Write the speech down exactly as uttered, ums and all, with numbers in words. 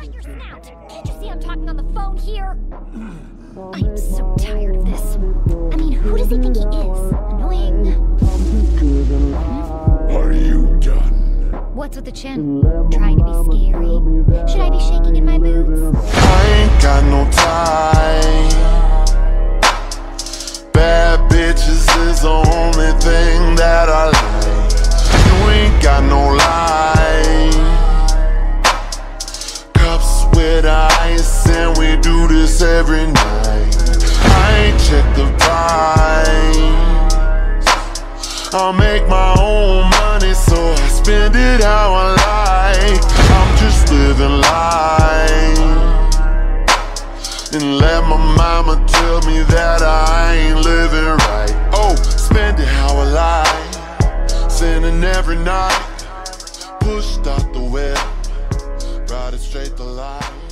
Shut your snout! Can't you see I'm talking on the phone here? I'm so tired of this. I mean, who does he think he is? Annoying. Are you done? What's with the chin? Trying to be scary? Should I be shaking in my boots? I ain't got no time. Bad bitches is the only thing that I like. You ain't got no lie. Cups with ice and we do this every night. I ain't check the price. I'll make my own money, so I spend it how I like. I'm just living life, and let my mama tell me that I ain't living right. Oh, spend it how I like, sinning every night. Pushed out the web, riding straight the line.